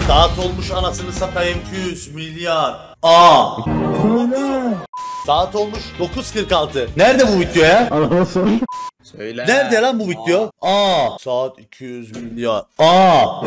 Saat olmuş anasını satayım 200 milyar. Aa. Saat olmuş 9.46. Nerede bu video ya? Söyle. Nerede lan bu video? Aa. Saat 200 milyar. Aa.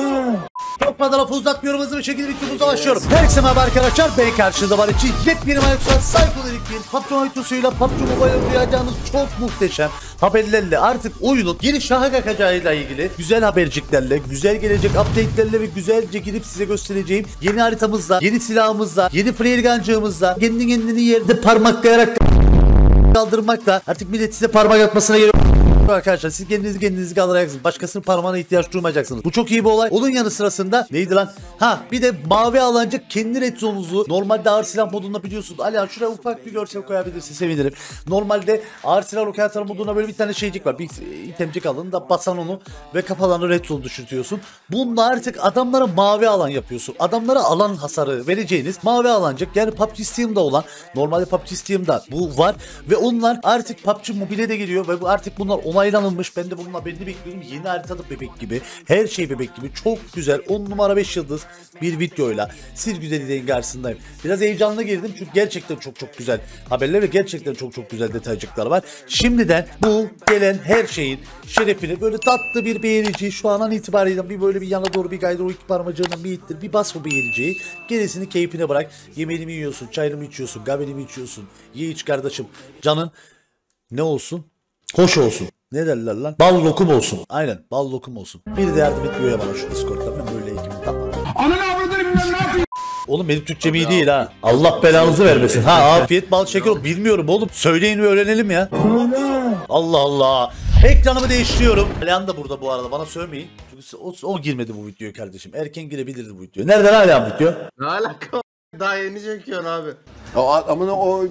Çok fazla lafı uzatmıyorum, hızlı bir şekilde videomuza başlıyorum. Herkese merhaba arkadaşlar, ben karşınızda var için yepyeni Minecraft Psychodelik bir PUBG haritosuyla PUBG Mobile'ı duyacağınız çok muhteşem haberlerle artık oyunun yeni şaha kalkacağıyla ilgili güzel haberciklerle, güzel gelecek update'lerle ve güzelce gidip size göstereceğim yeni haritamızla, yeni silahımızla, yeni player gancığımızla, kendini yerde parmaklayarak kaldırmakla artık millet size parmak atmasına gerek arkadaşlar. Siz kendinizi kaldıracaksınız. Başkasının parmağına ihtiyaç duymayacaksınız. Bu çok iyi bir olay. Onun yanı sırasında neydi lan? Ha, bir de mavi alancık kendi red zone'unuzu normalde ağır silah modunda biliyorsunuz. Alihan şuraya ufak bir görsel koyabilirsin, sevinirim. Normalde ağır silah roket modunda böyle bir tane şeycik var. Bir itemcik alın da basan onu ve kafalarını red zone düşürtüyorsun. Bunda artık adamlara mavi alan yapıyorsun. Adamlara alan hasarı vereceğiniz mavi alancık, yani PUBG Steam'da olan, normalde PUBG Steam'da bu var ve onlar artık PUBG Mobile'e de geliyor ve artık bunlar onaylanılmış. Ben de bunun haberini bekliyorum. Yeni haritada bebek gibi. Her şey bebek gibi. Çok güzel. 10 numara 5 yıldız bir videoyla siz güzelliğin karşısındayım. Biraz heyecanlı girdim çünkü gerçekten çok güzel haberler ve gerçekten çok güzel detaycıklar var. Şimdiden bu gelen her şeyin şerefini böyle tatlı bir beğenici şu an itibariyle bir böyle bir yana doğru bir kaydır, o iki parmacığından bir ittir, bir bas o beğeniciyi. Gerisini keyfine bırak. Yemeğini mi yiyorsun, çayını mı içiyorsun, kahveni mi içiyorsun? Ye iç kardeşim. Canın ne olsun? Hoş olsun. Ne derler lan? Bal lokum olsun. Aynen, bal lokum olsun. Biri de yardım etmiyor ya bana şu Discord'da. Ben böyle ekibim, tamam. Ananı avradını bilmem ne yapayım. Oğlum benim Türkçem iyi değil ha. Allah belanızı vermesin. Ha, afiyet bal şeker bilmiyorum oğlum. Söyleyin ve öğrenelim ya. Allah Allah. Ekranımı değiştiriyorum. Alihan da burada bu arada, bana söylemeyin. Çünkü o girmedi bu videoya kardeşim. Erken girebilirdi bu videoya. Nereden Alihan video? Ne alaka? Daha yeni çekiyorsun abi. Amına o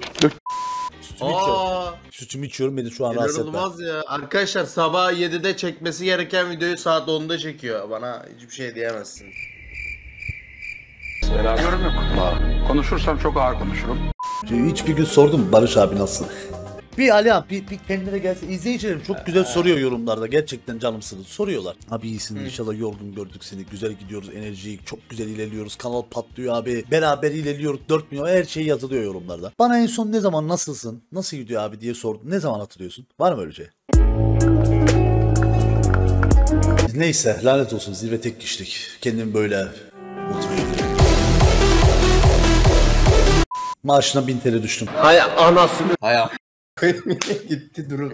Sütümü içiyorum, beni şu an rahatsız etme. İnanılmaz ya. Arkadaşlar sabah 7'de çekmesi gereken videoyu saat 10'da çekiyor. Bana hiçbir şey diyemezsin. Yorum yok. Konuşursam çok ağır konuşurum. Hiçbir gün sordum Barış abi nasıl? Bir Alihan bir kendine gelsin. İzleyicilerim çok güzel soruyor yorumlarda. Gerçekten canımsınız. Soruyorlar. Abi iyisin inşallah, yorgun gördük seni. Güzel gidiyoruz, enerjik. Çok güzel ilerliyoruz. Kanal patlıyor abi. Beraber ilerliyoruz. 4 milyon her şey yazılıyor yorumlarda. Bana en son ne zaman nasılsın? Nasıl gidiyor abi diye sordum. Ne zaman hatırlıyorsun? Var mı öyle şey? Neyse, lanet olsun, zirve tek kişilik. Kendimi böyle maaşına 1000 TL düştüm. Hay anasını. Hay gitti dur.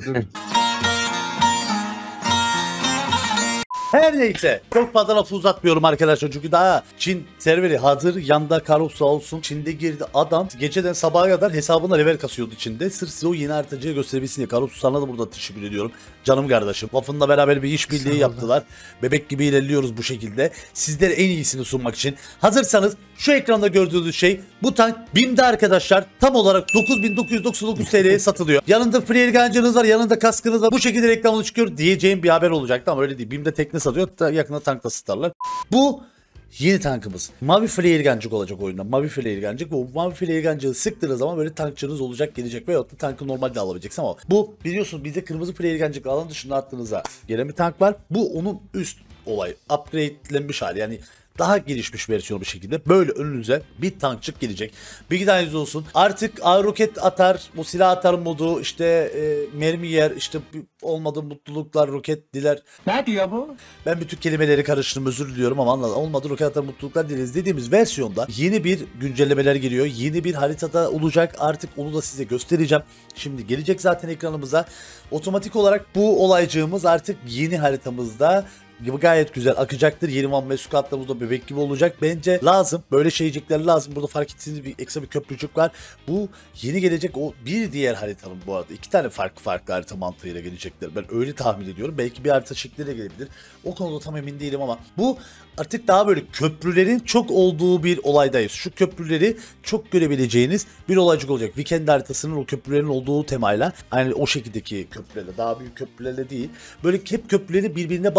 Her neyse, çok fazla lafı uzatmıyorum arkadaşlar çünkü daha Çin serveri hazır, yanda Karus sağ olsun, Çin'de girdi adam, geceden sabaha kadar hesabına level kasıyordu Çin'de, sırf size o yeni haritacıya gösterebilsin diye. Karus sana da burada teşekkür ediyorum canım kardeşim. Waffen'la beraber bir işbirliği yaptılar, bebek gibi ilerliyoruz bu şekilde sizlere en iyisini sunmak için. Hazırsanız şu ekranda gördüğünüz şey, bu tank BİM'de arkadaşlar tam olarak 9999 TL'ye satılıyor. Yanında player gancınız var, yanında kaskınız var, bu şekilde reklamını çıkıyor diyeceğim bir haber olacaktı ama öyle değil. BİM'de tekne satıyor, yakında tankla satarlar. Bu yeni tankımız. Mavi flare gancık olacak oyunda. Mavi flare gancık. O mavi flare gancığı sıktığınız zaman böyle tankçınız olacak, gelecek veyahut da tankı normalde alabileceksiniz ama bu biliyorsunuz bizde kırmızı flare gancıkla alan dışında attığınızda gelen bir tank var. Bu onun üst olayı. Upgradelenmiş hali, yani daha gelişmiş versiyonu bir şekilde böyle önünüze bir tankçık gelecek. Bilgileriniz olsun. Artık roket atar, bu silah atar modu, işte mermi yer, işte olmadı mutluluklar, roket diler. Ne diyor bu? Ben bütün kelimeleri karıştırdım, özür diliyorum ama anladım. Olmadı roket atar, mutluluklar dileriz dediğimiz versiyonda yeni bir güncellemeler geliyor. Yeni bir haritada olacak. Artık onu da size göstereceğim. Şimdi gelecek zaten ekranımıza. Otomatik olarak bu olaycığımız artık yeni haritamızda gayet güzel akacaktır. Yeni Van Mesukat'ta bu da bebek gibi olacak. Bence lazım. Böyle şeycikler lazım. Burada fark ettiğiniz bir ekstra bir köprücük var. Bu yeni gelecek o bir diğer haritanın bu arada. 2 tane farklı harita mantığıyla gelecekler. Ben öyle tahmin ediyorum. Belki bir harita şekliyle gelebilir. O konuda tam emin değilim ama bu artık daha böyle köprülerin çok olduğu bir olaydayız. Şu köprüleri çok görebileceğiniz bir olaycık olacak. Weekend haritasının o köprülerin olduğu temayla, aynı o şekildeki köprülerle, daha büyük köprülerle değil. Böyle hep köprüleri birbirine bağladığı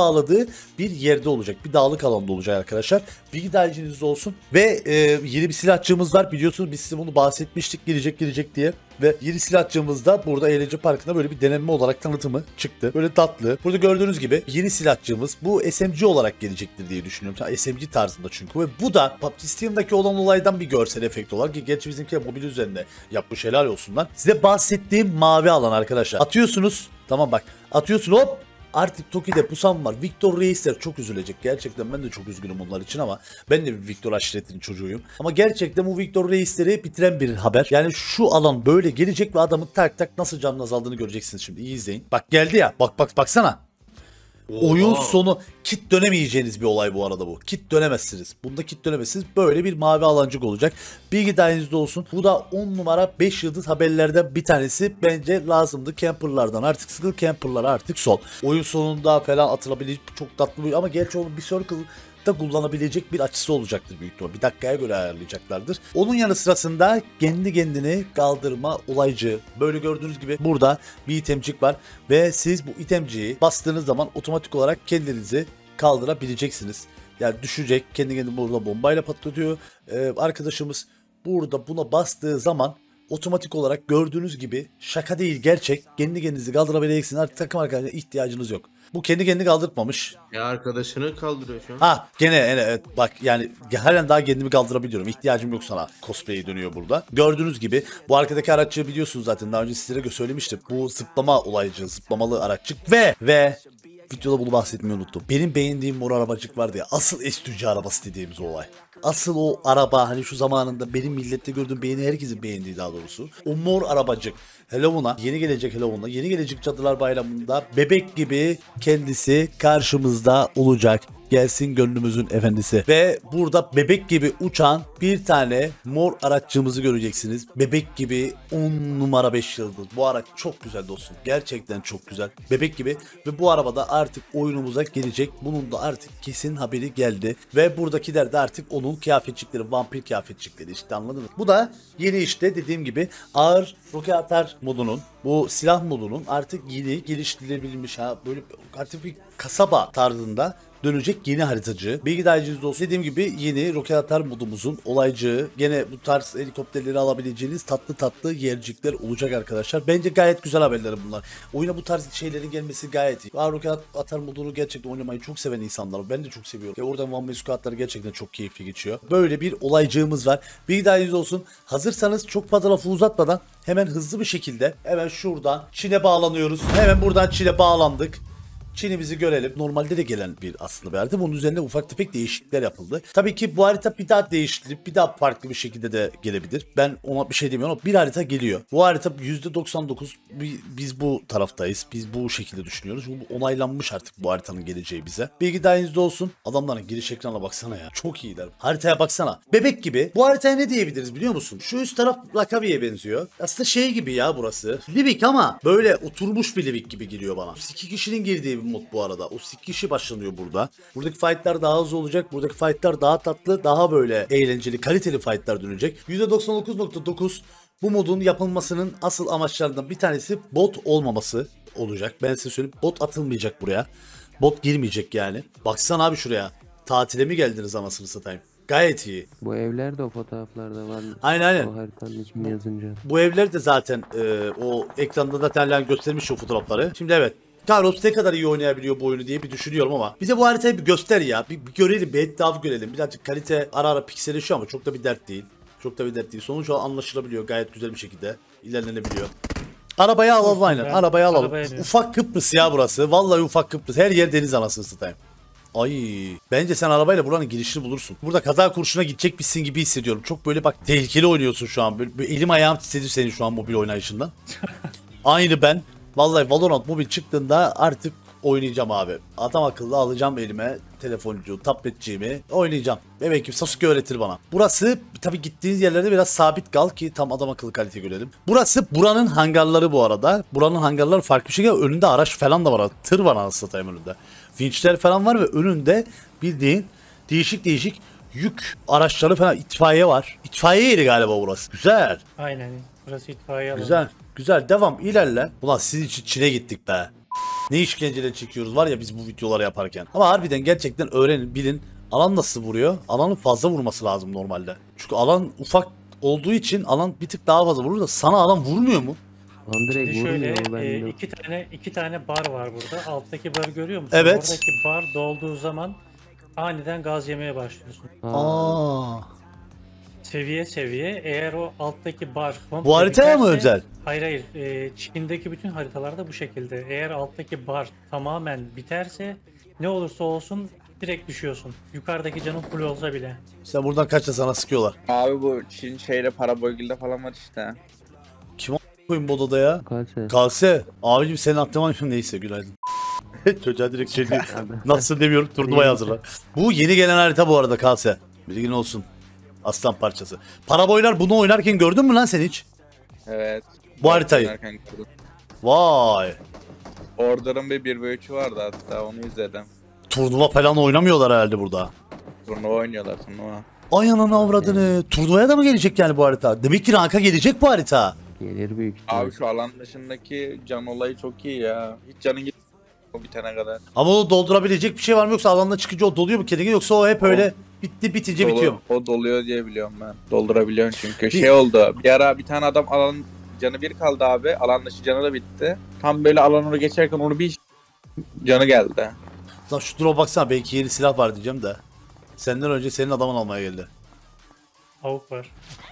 farklı bir yerde olacak. Bir dağlık alanda olacak arkadaşlar. Bilgi dahilinizde olsun. Ve yeni bir silahçığımız var. Biliyorsunuz biz size bunu bahsetmiştik. Gelecek diye. Ve yeni silahçığımızda burada eğlence parkında böyle bir deneme olarak tanıtımı çıktı. Böyle tatlı. Burada gördüğünüz gibi yeni silahçığımız bu SMG olarak gelecektir diye düşünüyorum. SMG tarzında çünkü. Ve bu da PUBG Steam'daki olan olaydan bir görsel efekt olarak ki gerçi bizimki mobil üzerinde yapmış, helal olsunlar. Size bahsettiğim mavi alan arkadaşlar. Atıyorsunuz. Tamam bak. Atıyorsun hop. Artık Toki'de pusam var. Victor Reisler çok üzülecek. Gerçekten ben de çok üzgünüm onlar için ama ben de bir Victor aşiretinin çocuğuyum. Ama gerçekten bu Victor Reisleri bitiren bir haber. Yani şu alan böyle gelecek ve adamın tak tak nasıl canın azaldığını göreceksiniz şimdi. İyi izleyin. Bak geldi ya. Baksana. Oyun sonu kit dönemeyeceğiniz bir olay bu arada bu. Kit dönemezsiniz. Bunda kit dönemezsiniz. Böyle bir mavi alancık olacak. Bilgi dahilinizde olsun. Bu da 10 numara 5 yıldız haberlerden bir tanesi. Bence lazımdı. Camperlardan artık sıkıl, camperlara artık son. Oyun sonunda falan atılabilir. Çok tatlı bir ama gerçi onun bir circle da kullanabilecek bir açısı olacaktır büyük ihtimalle. Bir dakikaya göre ayarlayacaklardır. Onun yanı sırasında kendi kendini kaldırma olaycı. Böyle gördüğünüz gibi burada bir itemcik var ve siz bu itemciyi bastığınız zaman otomatik olarak kendinizi kaldırabileceksiniz. Yani düşecek, kendi kendini burada bombayla patlatıyor. Arkadaşımız burada buna bastığı zaman otomatik olarak gördüğünüz gibi şaka değil gerçek kendi kendinizi kaldırabileceksiniz. Artık takım arkadaşına ihtiyacınız yok. Bu kendi kendini kaldırtmamış. Ya arkadaşını kaldırıyor şu an. Ha gene evet bak yani halen daha kendimi kaldırabiliyorum. İhtiyacım yok sana cosplay'e dönüyor burada. Gördüğünüz gibi bu arkadaki araççı biliyorsunuz zaten daha önce sizlere söylemiştim. Bu zıplama olaycı, zıplamalı araççık ve videoda bunu bahsetmeyi unuttum. Benim beğendiğim mor arabacık vardı ya, asıl S2C arabası dediğimiz olay. Asıl o araba hani şu zamanında benim millette gördüğüm, herkesin beğendiği daha doğrusu. O mor arabacık. Halloween'a, yeni gelecek Halloween'a, yeni gelecek Cadılar Bayramı'nda bebek gibi kendisi karşımızda olacak. Gelsin gönlümüzün efendisi. Ve burada bebek gibi uçan bir tane mor araççığımızı göreceksiniz. Bebek gibi 10 numara 5 yıldız. Bu araç çok güzel dostum. Gerçekten çok güzel. Bebek gibi ve bu arabada artık oyunumuza gelecek. Bunun da artık kesin haberi geldi. Ve buradakiler de artık onun kıyafetçikleri, vampir kıyafetçikleri işte, anladın mı? Bu da yeni işte dediğim gibi ağır roket atar modunun, bu silah modunun artık yeni geliştirilebilmiş böyle artık bir kasaba tarzında dönecek yeni haritacı. Bilgi dahilinizde olsun. Dediğim gibi yeni roket atar modumuzun olaycığı, gene bu tarz helikopterleri alabileceğiniz tatlı yercikler olacak arkadaşlar. Bence gayet güzel haberler bunlar. Oyuna bu tarz şeylerin gelmesi gayet iyi. Roket atar modunu gerçekten oynamayı çok seven insanlar. Ben de çok seviyorum. Ve oradan One Man Squad'ları gerçekten çok keyifli geçiyor. Böyle bir olaycığımız var. Bilgi dahilinizde olsun. Hazırsanız çok fazla lafı uzatmadan hemen hızlı bir şekilde hemen şuradan Çin'e bağlanıyoruz. Hemen buradan Çin'e bağlandık. Çin'imizi görelim. Normalde de gelen bir aslında bir harita. Bunun üzerine ufak tefek değişiklikler yapıldı. Tabii ki bu harita bir daha değiştirilip bir daha farklı bir şekilde de gelebilir. Ben ona bir şey demiyorum ama bir harita geliyor. Bu harita %99 biz bu taraftayız. Biz bu şekilde düşünüyoruz. Bu onaylanmış artık bu haritanın geleceği bize. Bilgi dahilinizde olsun. Adamların giriş ekranına baksana ya. Çok iyiler. Haritaya baksana. Bebek gibi. Bu haritaya ne diyebiliriz biliyor musun? Şu üst taraf Lakavi'ye benziyor. Aslında şey gibi ya burası. Livik ama böyle oturmuş bir Livik gibi geliyor bana. 2 kişinin girdiği bir mod bu arada. O 2 kişi başlanıyor burada. Buradaki fightlar daha hızlı olacak. Buradaki fightlar daha tatlı, daha böyle eğlenceli, kaliteli fightlar dönecek. %99.9 bu modun yapılmasının asıl amaçlarından bir tanesi bot olmaması olacak. Ben size söyleyeyim. Bot atılmayacak buraya. Bot girmeyecek yani. Baksana abi şuraya. Tatile mi geldiniz anasını satayım? Gayet iyi. Bu evler de o fotoğraflarda var. Aynen. O haritanın ismini yazınca. Bu evler de zaten o ekranda da terlen göstermiş o fotoğrafları. Şimdi evet. Carlos ne kadar iyi oynayabiliyor bu oyunu diye bir düşünüyorum ama bize bu haritayı bir göster ya. Bir görelim, bir etrafı görelim. Birazcık kalite ara pikselleşiyor ama çok da bir dert değil. Sonuç anlaşılabiliyor gayet güzel bir şekilde. İlerlenebiliyor. Arabayı alalım aynen. Arabayı alalım. Ufak Kıbrıs ya burası. Vallahi ufak Kıbrıs. Her yer deniz anasını satayım. Ay, bence sen arabayla buranın girişini bulursun. Burada kaza kurşuna gidecekmişsin gibi hissediyorum. Çok böyle bak tehlikeli oynuyorsun şu an. Böyle elim ayağım titredi senin şu an mobil oynayışından. Aynı ben. Vallahi Valorant mobil çıktığında artık oynayacağım abi. Adam akıllı alacağım elime telefoncu, tabletciğimi oynayacağım. Bebek gibi Sasuke öğretir bana. Burası tabii gittiğiniz yerlerde biraz sabit kal ki tam adam akıllı kalite görelim. Burası buranın hangarları bu arada. Buranın hangarları farklı bir şey. Önünde araç falan da var. Tır var anasını satayım önünde. Vinçler falan var ve önünde bildiğin değişik yük araçları falan, itfaiye var. İtfaiye yeri galiba burası. Güzel. Aynen. Burası itfaiye alanı. Güzel. Devam ilerle. Ulan sizin için Çin'e gittik be. Ne işkenceler çekiyoruz var ya biz bu videoları yaparken. Ama harbiden gerçekten öğrenin, bilin. Alan nasıl vuruyor? Alanın fazla vurması lazım normalde. Çünkü alan ufak olduğu için alan bir tık daha fazla vurur da sana alan vurmuyor mu? Lan direkt Şimdi şöyle vurmuyor ben de. iki tane bar var burada. Alttaki barı görüyor musun? Evet. Oradaki bar dolduğu zaman aniden gaz yemeye başlıyorsun. Aa. Seviye seviye. Eğer o alttaki bar komple Bu haritaya mı biterse- özel? Hayır hayır. Çin'deki bütün haritalarda bu şekilde. Eğer alttaki bar tamamen biterse ne olursa olsun direkt düşüyorsun. Yukarıdaki canın full olsa bile. Sen buradan kaçta sana sıkıyorlar. Abi bu Çin şeyle para bölgede falan var işte. Koyun Bodo'da ya. Kalse. Kalse. Abicim senin aklıma neyse günaydın. Çocuğa direkt şey değil. Nasıl demiyorum turnuvaya hazırla. Bu yeni gelen harita bu arada Kalse. Bilgin olsun. Aslan parçası. Paraboylar bunu oynarken gördün mü lan sen hiç? Evet. Bu haritayı. Oynarken gördüm. Vay. Order'ın bir 1v3'ü vardı hatta onu izledim. Turnuva falan oynamıyorlar herhalde burada. Turnuva oynuyorlar turnuva. Ay ananı avradını. Turnuvaya da mı gelecek yani bu harita? Demek ki ranka gelecek bu harita. Gelir büyük ihtimal. Abi şu alan dışındaki can olayı çok iyi ya. Hiç canın git o bitene kadar. Ama onu doldurabilecek bir şey var mı yoksa alanda çıkınca o doluyor mu kendine yoksa o hep öyle bitince bitiyor mu? O doluyor diye biliyorum ben. Doldurabiliyorsun çünkü. Şey oldu. Bir ara bir tane adam alan canı bir kaldı abi. Alan dışı canı da bitti. Tam böyle alanı geçerken onu bir canı geldi. Lan şu drop'a baksana belki yeni silah var diyeceğim de. Senden önce senin adamın almaya geldi. Avuk var.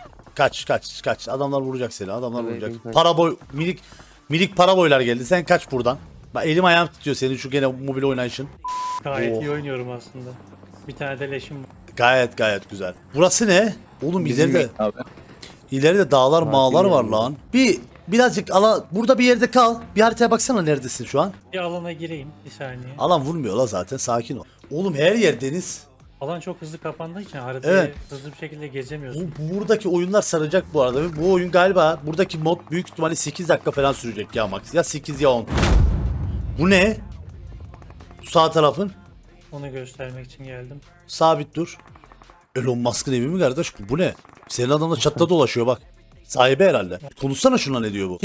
Kaç. Adamlar vuracak seni. Adamlar Evet, vuracak. evet. Paraboy minik paraboylar geldi. Sen kaç buradan. Bak elim ayağım tutuyor senin şu gene mobil oynayışın. Gayet Oh. iyi oynuyorum aslında. Bir tane de leşim var. Gayet güzel. Burası ne? Oğlum ileride Abi. dağlar mağlar var yani. lan. Birazcık burada bir yerde kal. Bir haritaya baksana neredesin şu an. Bir alana gireyim bir saniye. Alan vurmuyor la zaten sakin ol. Oğlum her yer deniz. Alan çok hızlı kapandığı için haritayı Evet. hızlı bir şekilde gezemiyorsun. Buradaki oyunlar saracak bu arada. Ve bu oyun galiba buradaki mod büyük ihtimalle 8 dakika falan sürecek ya max. Ya 8 ya 10. Bu ne? Bu sağ tarafın. Onu göstermek için geldim. Sabit dur. Elon Musk'ın evi mi kardeş? Bu ne? Senin adam da çatta dolaşıyor bak. Sahibi herhalde. Konuşsana şuna ne diyor bu?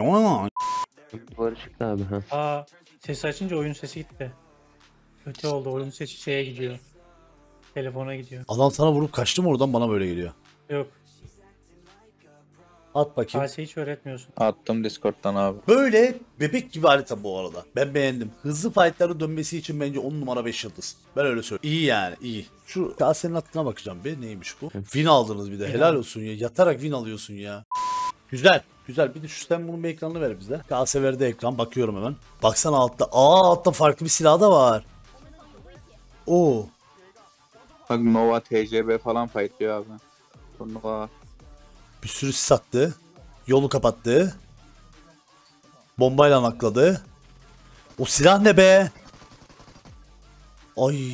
Duvarı çıktı abi ha. Aa, sesi açınca oyun sesi gitti. Kötü oldu, oyun sesi şeye gidiyor. Telefona gidiyor. Adam sana vurup kaçtı mı oradan bana böyle geliyor. Yok, At bakayım. Kase hiç öğretmiyorsun. Attım Discord'dan abi. Böyle bebek gibi harita bu arada. Ben beğendim. Hızlı fightların dönmesi için bence 10 numara 5 yıldız. Ben öyle söyleyeyim. İyi yani iyi. Şu kasenin hattına bakacağım be. Neymiş bu? Win aldınız bir de. Helal olsun ya. Yatarak win alıyorsun ya. Güzel. Güzel. Bir de şu sen bunun bir ekranını ver bize. Kase verdi ekran. Bakıyorum hemen. Baksana altta. Altta farklı bir silah da var. Oo. Bak Nova TCB falan fightlıyor abi. Turnuva. Bir sürü sis attı. Yolu kapattı. Bombayla nakladı. O silah ne be? Ay.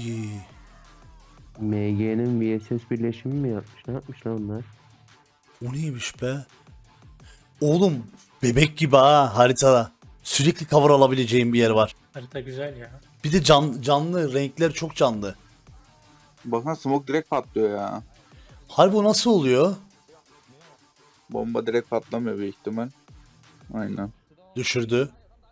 MG'nin VSS birleşimi mi yapmış? Ne yapmış lan onlar? O neymiş be? Oğlum bebek gibi ha haritada. Sürekli cover alabileceğim bir yer var. Harita güzel ya. Bir de canlı renkler çok canlı. Bakın smoke direkt patlıyor ya. Harbi o nasıl oluyor? Bomba direkt patlamıyor büyük ihtimal. Aynen. Düşürdü.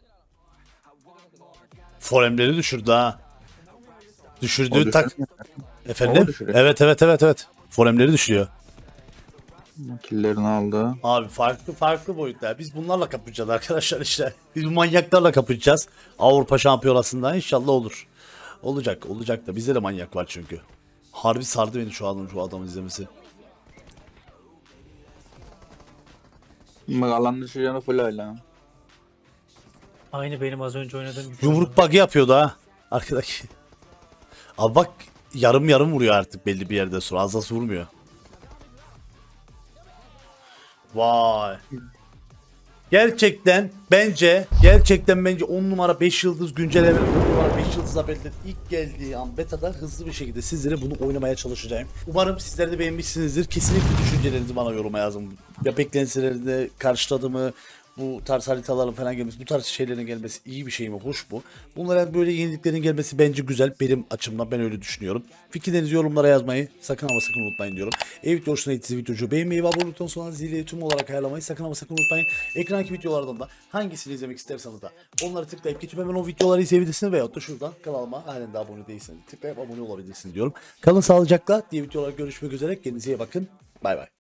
Foremleri düşürdü ha. Düşürdüğü O tak. düşürüyor. Efendim? O düşürüyor. Evet. Foremleri düşürüyor. Killerini aldı. Abi farklı boyutlar. Biz bunlarla kapışacağız arkadaşlar işte. Biz bu manyaklarla kapışacağız. Avrupa Şampiyonası'nda inşallah olur. Olacak da bizde de manyak var çünkü. Harbi sardı beni şu adamın izlemesi. Bak alan dışı canı full öyle. Aynı benim az önce oynadığım gibi. Yumruk bug'ı yapıyordu ha. Arkadaki. Abi bak yarım vuruyor artık belli bir yerden sonra. Az vurmuyor. Vay. Gerçekten bence 10 numara 5 yıldız güncelleme 10 numara 5 yıldız haberler ilk geldiği an beta'da hızlı bir şekilde sizlere bunu oynamaya çalışacağım. Umarım sizler de beğenmişsinizdir. Kesinlikle düşüncelerinizi bana yoruma yazın. Ya beklentilerinde karşıladı mı? bu tarz haritaların falan gelmesi, bu tarz şeylerin gelmesi iyi bir şey mi? Hoş bu. Bunlara böyle yeniliklerin gelmesi bence güzel. Benim açımdan ben öyle düşünüyorum. Fikirlerinizi yorumlara yazmayı sakın ama sakın unutmayın diyorum. Video hoşuna gittiyse videoyu beğenmeyi ve abone olduktan sonra zili tüm olarak ayarlamayı sakın ama sakın unutmayın. Ekrandaki videolardan da hangisini izlemek isterseniz de onları tıklayıp geçip hemen o videoları izleyebilirsiniz veyahut da şuradan kanalıma halen de abone değilseniz tıklayıp abone olabilirsiniz diyorum. Kalın sağlıcakla diye videolar görüşmek üzere. Kendinize iyi bakın. Bay bay.